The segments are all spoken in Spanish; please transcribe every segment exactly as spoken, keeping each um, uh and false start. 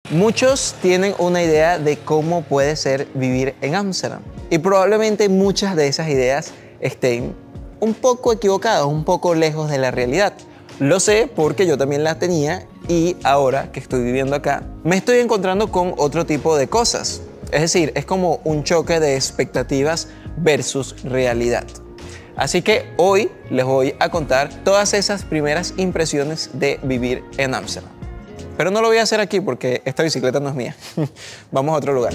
Muchos tienen una idea de cómo puede ser vivir en Ámsterdam y probablemente muchas de esas ideas estén un poco equivocadas, un poco lejos de la realidad. Lo sé porque yo también las tenía y ahora que estoy viviendo acá me estoy encontrando con otro tipo de cosas. Es decir, es como un choque de expectativas versus realidad. Así que hoy les voy a contar todas esas primeras impresiones de vivir en Ámsterdam. Pero no lo voy a hacer aquí porque esta bicicleta no es mía. Vamos a otro lugar.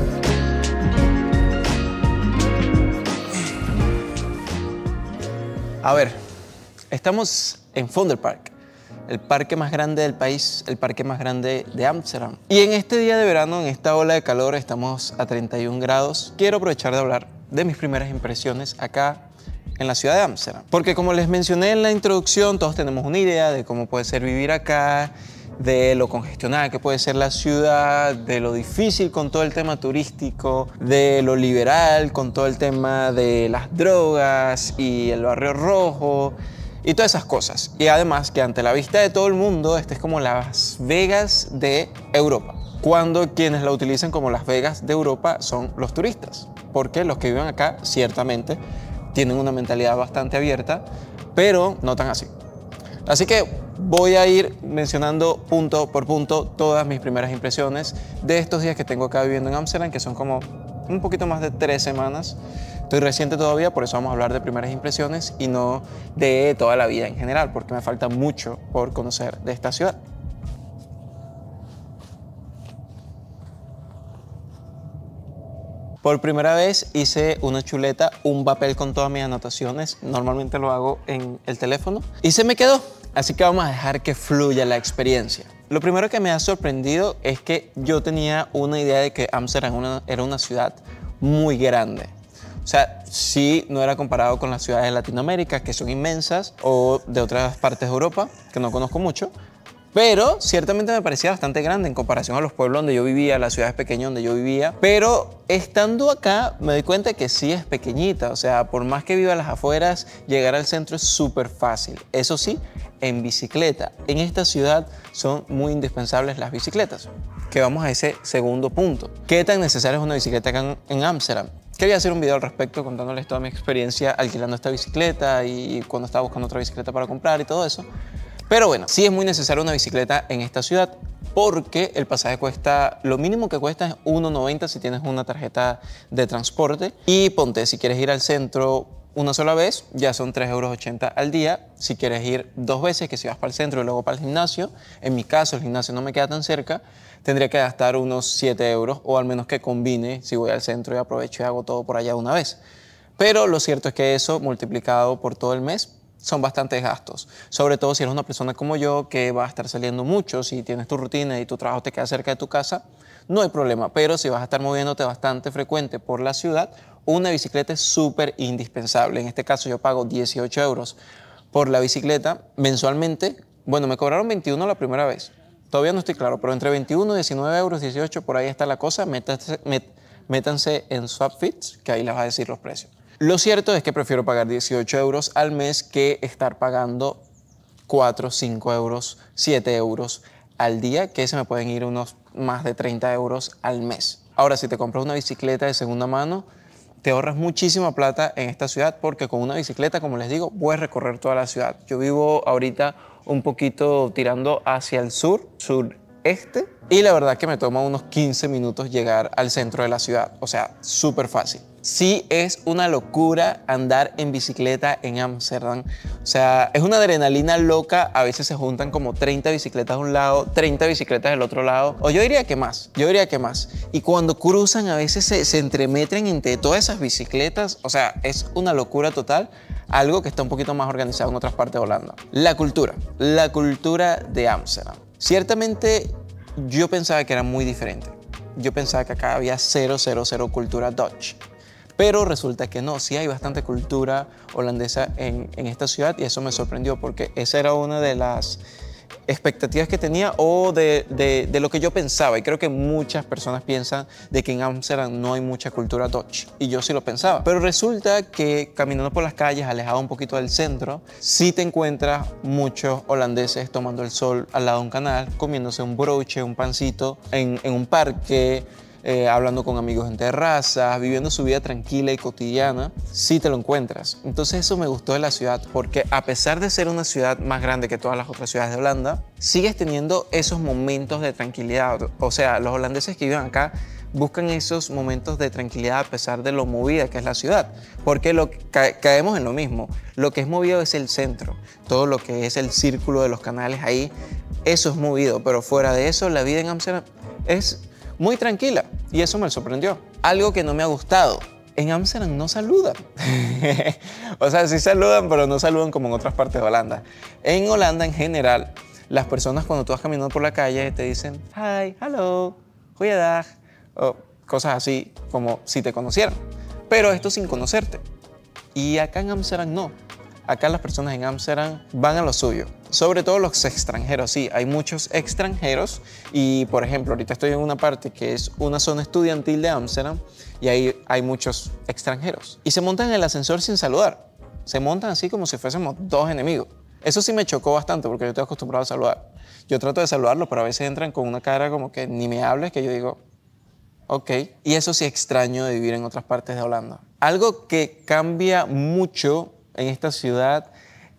A ver, estamos en Vondelpark, el parque más grande del país, el parque más grande de Ámsterdam. Y en este día de verano, en esta ola de calor, estamos a treinta y un grados. Quiero aprovechar de hablar de mis primeras impresiones acá en la ciudad de Ámsterdam. Porque como les mencioné en la introducción, todos tenemos una idea de cómo puede ser vivir acá, de lo congestionada que puede ser la ciudad, de lo difícil con todo el tema turístico, de lo liberal con todo el tema de las drogas y el barrio rojo y todas esas cosas. Y además que ante la vista de todo el mundo, este es como Las Vegas de Europa, cuando quienes la utilizan como Las Vegas de Europa son los turistas, porque los que viven acá ciertamente tienen una mentalidad bastante abierta, pero no tan así. Así que voy a ir mencionando punto por punto todas mis primeras impresiones de estos días que tengo acá viviendo en Ámsterdam, que son como un poquito más de tres semanas. Estoy reciente todavía, por eso vamos a hablar de primeras impresiones y no de toda la vida en general, porque me falta mucho por conocer de esta ciudad. Por primera vez hice una chuleta, un papel con todas mis anotaciones. Normalmente lo hago en el teléfono y se me quedó. Así que vamos a dejar que fluya la experiencia. Lo primero que me ha sorprendido es que yo tenía una idea de que Ámsterdam era una ciudad muy grande. O sea, sí, no era comparado con las ciudades de Latinoamérica, que son inmensas, o de otras partes de Europa, que no conozco mucho. Pero ciertamente me parecía bastante grande en comparación a los pueblos donde yo vivía, las ciudades pequeñas donde yo vivía. Pero estando acá me doy cuenta que sí es pequeñita. O sea, por más que viva a las afueras, llegar al centro es súper fácil. Eso sí, en bicicleta. En esta ciudad son muy indispensables las bicicletas. Que vamos a ese segundo punto. ¿Qué tan necesaria es una bicicleta acá en Ámsterdam? Quería hacer un video al respecto contándoles toda mi experiencia alquilando esta bicicleta y cuando estaba buscando otra bicicleta para comprar y todo eso. Pero bueno, sí es muy necesaria una bicicleta en esta ciudad porque el pasaje cuesta, lo mínimo que cuesta es uno noventa si tienes una tarjeta de transporte. Y ponte, si quieres ir al centro una sola vez, ya son tres euros ochenta al día. Si quieres ir dos veces, que si vas para el centro y luego para el gimnasio, en mi caso el gimnasio no me queda tan cerca, tendría que gastar unos siete euros o al menos que combine si voy al centro y aprovecho y hago todo por allá una vez. Pero lo cierto es que eso multiplicado por todo el mes son bastantes gastos, sobre todo si eres una persona como yo que va a estar saliendo mucho, si tienes tu rutina y tu trabajo te queda cerca de tu casa, no hay problema, pero si vas a estar moviéndote bastante frecuente por la ciudad, una bicicleta es súper indispensable. En este caso yo pago dieciocho euros por la bicicleta mensualmente. Bueno, me cobraron veintiuno la primera vez, todavía no estoy claro, pero entre veintiuno, diecinueve euros, dieciocho, por ahí está la cosa. Métanse, met, métanse en Swapfit, que ahí les va a decir los precios. Lo cierto es que prefiero pagar dieciocho euros al mes que estar pagando cuatro, cinco euros, siete euros al día, que se me pueden ir unos más de treinta euros al mes. Ahora, si te compras una bicicleta de segunda mano, te ahorras muchísima plata en esta ciudad porque con una bicicleta, como les digo, puedes recorrer toda la ciudad. Yo vivo ahorita un poquito tirando hacia el sur, sureste, y la verdad que me toma unos quince minutos llegar al centro de la ciudad. O sea, súper fácil. Sí es una locura andar en bicicleta en Ámsterdam. O sea, es una adrenalina loca. A veces se juntan como treinta bicicletas de un lado, treinta bicicletas del otro lado. O yo diría que más, yo diría que más. Y cuando cruzan a veces se, se entremeten entre todas esas bicicletas. O sea, es una locura total. Algo que está un poquito más organizado en otras partes de Holanda. La cultura, la cultura de Ámsterdam. Ciertamente yo pensaba que era muy diferente. Yo pensaba que acá había cero, cero, cero cultura Dutch. Pero resulta que no, sí hay bastante cultura holandesa en, en esta ciudad y eso me sorprendió porque esa era una de las expectativas que tenía o de, de, de lo que yo pensaba. Y creo que muchas personas piensan de que en Ámsterdam no hay mucha cultura Dutch. Y yo sí lo pensaba. Pero resulta que caminando por las calles, alejado un poquito del centro, sí te encuentras muchos holandeses tomando el sol al lado de un canal, comiéndose un broche, un pancito en, en un parque, Eh, hablando con amigos en terrazas, viviendo su vida tranquila y cotidiana, sí te lo encuentras. Entonces eso me gustó de la ciudad, porque a pesar de ser una ciudad más grande que todas las otras ciudades de Holanda, sigues teniendo esos momentos de tranquilidad. O sea, los holandeses que viven acá buscan esos momentos de tranquilidad a pesar de lo movida que es la ciudad, porque lo, ca caemos en lo mismo. Lo que es movido es el centro, todo lo que es el círculo de los canales ahí, eso es movido, pero fuera de eso, la vida en Ámsterdam es muy tranquila, y eso me sorprendió. Algo que no me ha gustado, en Ámsterdam no saludan. O sea, sí saludan, pero no saludan como en otras partes de Holanda. En Holanda, en general, las personas cuando tú vas caminando por la calle te dicen hi, hello, goeiedag, o cosas así como si te conocieran. Pero esto sin conocerte. Y acá en Ámsterdam no. Acá las personas en Ámsterdam van a lo suyo. Sobre todo los extranjeros, sí, hay muchos extranjeros y, por ejemplo, ahorita estoy en una parte que es una zona estudiantil de Ámsterdam y ahí hay muchos extranjeros. Y se montan en el ascensor sin saludar. Se montan así como si fuésemos dos enemigos. Eso sí me chocó bastante porque yo estoy acostumbrado a saludar. Yo trato de saludarlos, pero a veces entran con una cara como que ni me hables, que yo digo, ok. Y eso sí extraño de vivir en otras partes de Holanda. Algo que cambia mucho en esta ciudad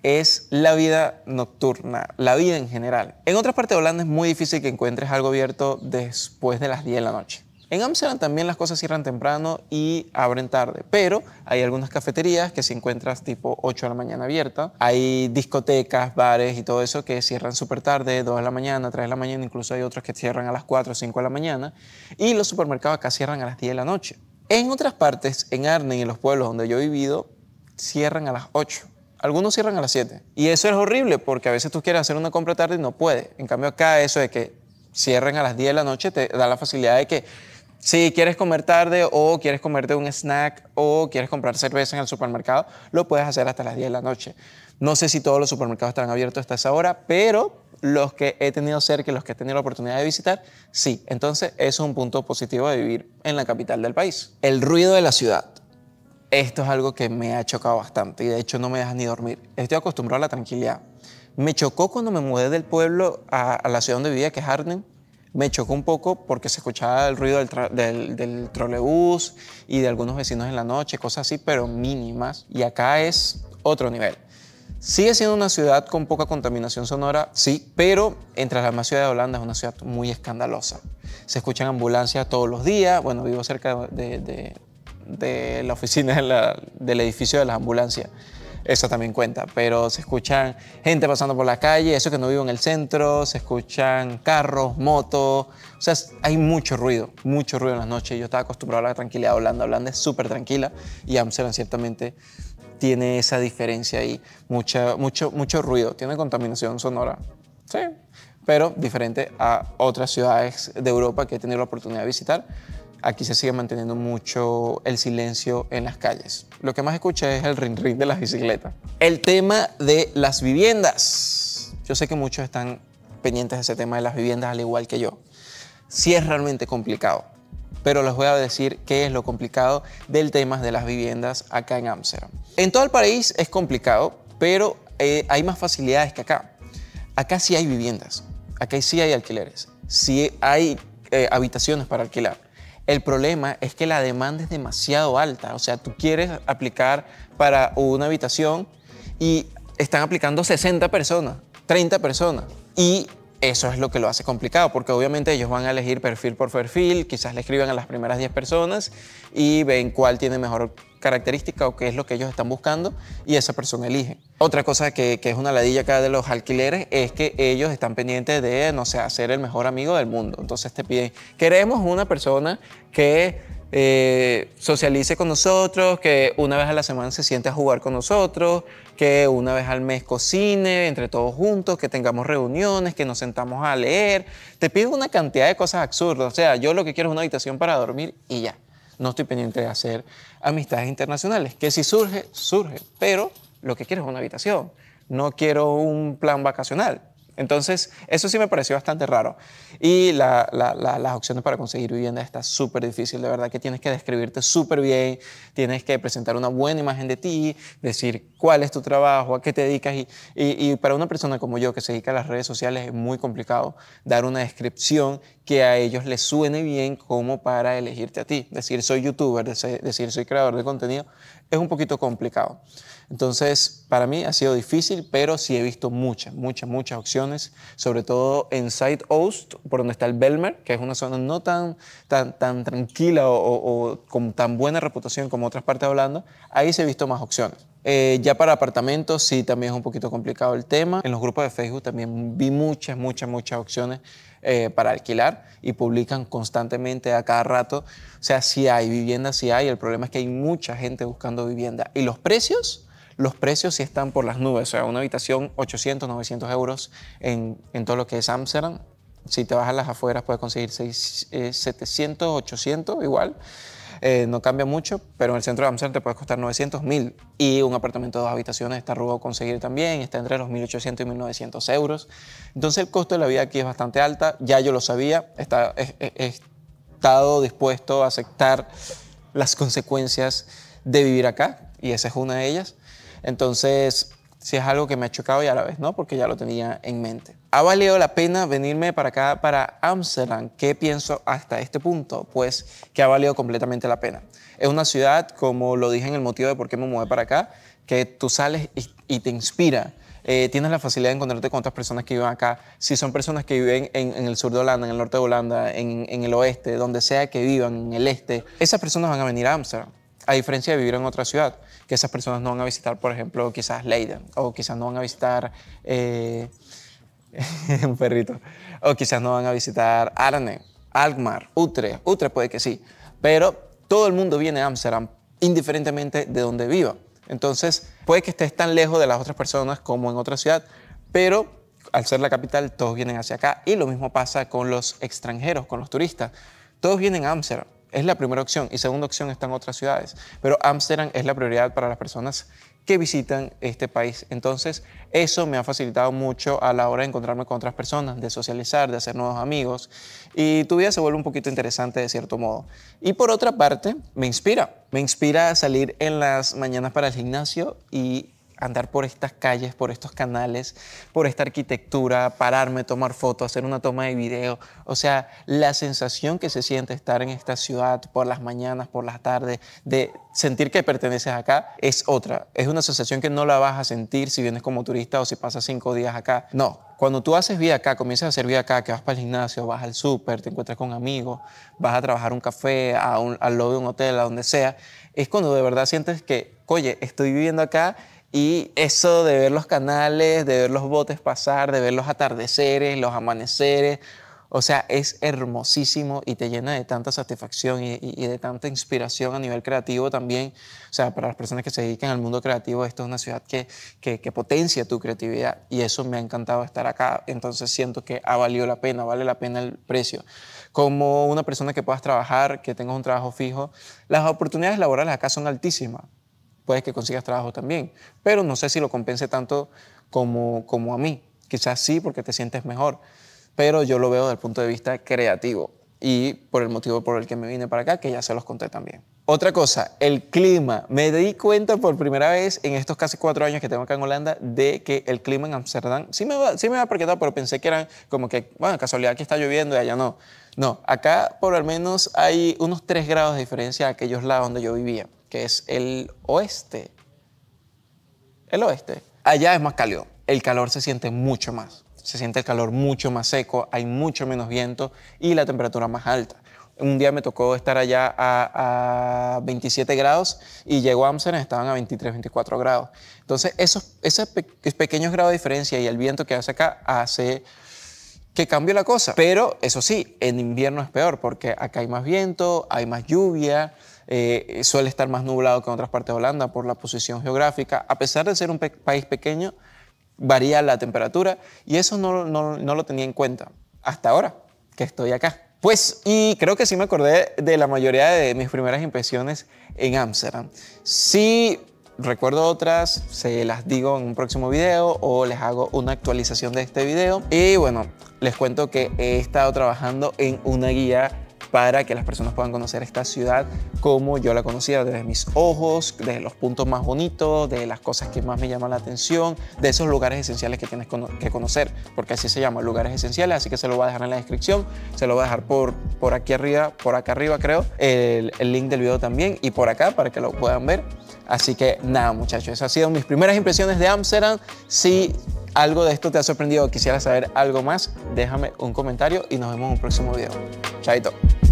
es la vida nocturna, la vida en general. En otras partes de Holanda es muy difícil que encuentres algo abierto después de las diez de la noche. En Ámsterdam también las cosas cierran temprano y abren tarde, pero hay algunas cafeterías que si encuentras tipo ocho de la mañana abierta. Hay discotecas, bares y todo eso que cierran súper tarde, dos de la mañana, tres de la mañana, incluso hay otros que cierran a las cuatro o cinco de la mañana. Y los supermercados acá cierran a las diez de la noche. En otras partes, en Arnhem y en los pueblos donde yo he vivido, cierran a las ocho. Algunos cierran a las siete. Y eso es horrible porque a veces tú quieres hacer una compra tarde y no puedes. En cambio acá eso de que cierren a las diez de la noche te da la facilidad de que si quieres comer tarde o quieres comerte un snack o quieres comprar cerveza en el supermercado, lo puedes hacer hasta las diez de la noche. No sé si todos los supermercados estarán abiertos hasta esa hora, pero los que he tenido cerca y los que he tenido la oportunidad de visitar, sí. Entonces eso es un punto positivo de vivir en la capital del país. El ruido de la ciudad. Esto es algo que me ha chocado bastante y de hecho no me deja ni dormir. Estoy acostumbrado a la tranquilidad. Me chocó cuando me mudé del pueblo a, a la ciudad donde vivía, que es Arnhem. Me chocó un poco porque se escuchaba el ruido del, del, del trolebús y de algunos vecinos en la noche, cosas así, pero mínimas. Y acá es otro nivel. Sigue siendo una ciudad con poca contaminación sonora, sí, pero entre las demás ciudades de Holanda es una ciudad muy escandalosa. Se escuchan ambulancias todos los días. Bueno, vivo cerca de... de de la oficina de la, del edificio de las ambulancias, eso también cuenta, pero se escuchan gente pasando por la calle, eso que no vivo en el centro, se escuchan carros, motos, o sea, hay mucho ruido, mucho ruido en las noches. Yo estaba acostumbrado a la tranquilidad de Holanda, Holanda es súper tranquila y Ámsterdam ciertamente tiene esa diferencia ahí, mucha, mucho, mucho ruido, tiene contaminación sonora, sí, pero diferente a otras ciudades de Europa que he tenido la oportunidad de visitar. Aquí se sigue manteniendo mucho el silencio en las calles. Lo que más escucha es el rin rin de las bicicletas. El tema de las viviendas. Yo sé que muchos están pendientes de ese tema de las viviendas al igual que yo. Sí es realmente complicado, pero les voy a decir qué es lo complicado del tema de las viviendas acá en Ámsterdam. En todo el país es complicado, pero eh, hay más facilidades que acá. Acá sí hay viviendas, acá sí hay alquileres, sí hay eh, habitaciones para alquilar. El problema es que la demanda es demasiado alta. O sea, tú quieres aplicar para una habitación y están aplicando sesenta personas, treinta personas. Y eso es lo que lo hace complicado, porque obviamente ellos van a elegir perfil por perfil, quizás le escriban a las primeras diez personas y ven cuál tiene mejor característica o qué es lo que ellos están buscando y esa persona elige. Otra cosa que, que es una ladilla acá de los alquileres es que ellos están pendientes de, no sé, ser el mejor amigo del mundo. Entonces te piden, queremos una persona que eh, socialice con nosotros, que una vez a la semana se siente a jugar con nosotros, que una vez al mes cocine entre todos juntos, que tengamos reuniones, que nos sentamos a leer. Te piden una cantidad de cosas absurdas. O sea, yo lo que quiero es una habitación para dormir y ya. No estoy pendiente de hacer amistades internacionales, que si surge, surge, pero lo que quiero es una habitación. No quiero un plan vacacional. Entonces, eso sí me pareció bastante raro. Y la, la, la, las opciones para conseguir vivienda está súper difícil. De verdad que tienes que describirte súper bien, tienes que presentar una buena imagen de ti, decir cuál es tu trabajo, a qué te dedicas. Y, y, y para una persona como yo que se dedica a las redes sociales es muy complicado dar una descripción que a ellos les suene bien como para elegirte a ti. Decir soy youtuber, decir soy creador de contenido, es un poquito complicado. Entonces, para mí ha sido difícil, pero sí he visto muchas, muchas, muchas opciones, sobre todo en Zuidoost, por donde está el Bijlmer, que es una zona no tan, tan, tan tranquila o, o, o con tan buena reputación como otras partes de Holanda. Ahí sí he visto más opciones. Eh, ya para apartamentos sí también es un poquito complicado el tema. En los grupos de Facebook también vi muchas, muchas, muchas opciones eh, para alquilar y publican constantemente a cada rato. O sea, sí hay vivienda, sí hay. El problema es que hay mucha gente buscando vivienda. ¿Y los precios? Los precios sí están por las nubes. O sea, una habitación ochocientos, novecientos euros en, en todo lo que es Ámsterdam. Si te vas a las afueras puedes conseguir seis, eh, setecientos, ochocientos igual. Eh, no cambia mucho, pero en el centro de Ámsterdam te puede costar novecientos, mil. Y un apartamento de dos habitaciones está rudo conseguir también, está entre los mil ochocientos y mil novecientos euros. Entonces el costo de la vida aquí es bastante alta, ya yo lo sabía, está, he, he, he estado dispuesto a aceptar las consecuencias de vivir acá, y esa es una de ellas. Entonces, sí es algo que me ha chocado y a la vez no, porque ya lo tenía en mente. ¿Ha valido la pena venirme para acá, para Ámsterdam? ¿Qué pienso hasta este punto? Pues que ha valido completamente la pena. Es una ciudad, como lo dije en el motivo de por qué me mudé para acá, que tú sales y, y te inspira. Eh, tienes la facilidad de encontrarte con otras personas que viven acá. Si son personas que viven en, en el sur de Holanda, en el norte de Holanda, en, en el oeste, donde sea que vivan, en el este, esas personas van a venir a Ámsterdam. A diferencia de vivir en otra ciudad, que esas personas no van a visitar, por ejemplo, quizás Leiden, o quizás no van a visitar eh, un perrito, o quizás no van a visitar Arnhem, Alkmaar, Utrecht. Utrecht puede que sí, pero todo el mundo viene a Ámsterdam, indiferentemente de donde viva. Entonces, puede que estés tan lejos de las otras personas como en otra ciudad, pero al ser la capital, todos vienen hacia acá. Y lo mismo pasa con los extranjeros, con los turistas. Todos vienen a Ámsterdam. Es la primera opción y segunda opción están otras ciudades, pero Ámsterdam es la prioridad para las personas que visitan este país. Entonces, eso me ha facilitado mucho a la hora de encontrarme con otras personas, de socializar, de hacer nuevos amigos, y tu vida se vuelve un poquito interesante de cierto modo. Y por otra parte, me inspira. Me inspira a salir en las mañanas para el gimnasio y andar por estas calles, por estos canales, por esta arquitectura, pararme, tomar fotos, hacer una toma de video. O sea, la sensación que se siente estar en esta ciudad por las mañanas, por las tardes, de sentir que perteneces acá, es otra. Es una sensación que no la vas a sentir si vienes como turista o si pasas cinco días acá. No. Cuando tú haces vida acá, comienzas a hacer vida acá, que vas para el gimnasio, vas al súper, te encuentras con amigos, vas a trabajar un café, a un, al lobby de un hotel, a donde sea, es cuando de verdad sientes que, oye, estoy viviendo acá. Y eso de ver los canales, de ver los botes pasar, de ver los atardeceres, los amaneceres, o sea, es hermosísimo y te llena de tanta satisfacción y, y, y de tanta inspiración a nivel creativo también. O sea, para las personas que se dedican al mundo creativo, esto es una ciudad que, que, que potencia tu creatividad y eso me ha encantado estar acá. Entonces siento que ha valido la pena, vale la pena el precio. Como una persona que puedas trabajar, que tengas un trabajo fijo, las oportunidades laborales acá son altísimas. Puedes que consigas trabajo también, pero no sé si lo compense tanto como, como a mí. Quizás sí, porque te sientes mejor, pero yo lo veo desde el punto de vista creativo y por el motivo por el que me vine para acá, que ya se los conté también. Otra cosa, el clima. Me di cuenta por primera vez en estos casi cuatro años que tengo acá en Holanda de que el clima en Ámsterdam sí me va, sí me va a percatar, pero pensé que eran como que, bueno, casualidad que está lloviendo y allá no. No, acá por al menos hay unos tres grados de diferencia a aquellos lados donde yo vivía, que es el oeste. El oeste. Allá es más cálido. El calor se siente mucho más. Se siente el calor mucho más seco, hay mucho menos viento y la temperatura más alta. Un día me tocó estar allá a, a veintisiete grados y llegó a Ámsterdam, estaban a veintitrés, veinticuatro grados. Entonces, esos, esos pe pequeños grados de diferencia y el viento que hace acá hace que cambie la cosa. Pero, eso sí, en invierno es peor porque acá hay más viento, hay más lluvia, eh, suele estar más nublado que en otras partes de Holanda por la posición geográfica. A pesar de ser un pe país pequeño, varía la temperatura y eso no, no, no lo tenía en cuenta hasta ahora que estoy acá. Pues, y creo que sí me acordé de la mayoría de mis primeras impresiones en Ámsterdam. Sí, recuerdo otras, se las digo en un próximo video o les hago una actualización de este video. Y bueno, les cuento que he estado trabajando en una guía para que las personas puedan conocer esta ciudad como yo la conocía, desde mis ojos, de los puntos más bonitos, de las cosas que más me llaman la atención, de esos lugares esenciales que tienes que conocer, porque así se llaman, lugares esenciales, así que se lo voy a dejar en la descripción, se lo voy a dejar por, por aquí arriba, por acá arriba creo, el, el link del video también y por acá para que lo puedan ver. Así que nada muchachos, esas han sido mis primeras impresiones de Ámsterdam. Si algo de esto te ha sorprendido o quisieras saber algo más, déjame un comentario y nos vemos en un próximo video. Chaito.